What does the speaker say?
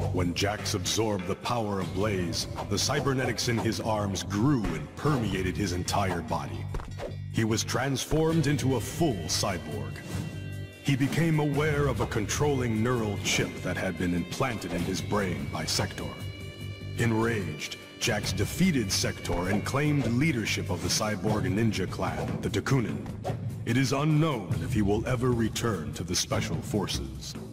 When Jax absorbed the power of Blaze, the cybernetics in his arms grew and permeated his entire body. He was transformed into a full cyborg. He became aware of a controlling neural chip that had been implanted in his brain by Sector. Enraged, Jax defeated Sector and claimed leadership of the cyborg ninja clan, the Dakunin. It is unknown if he will ever return to the Special Forces.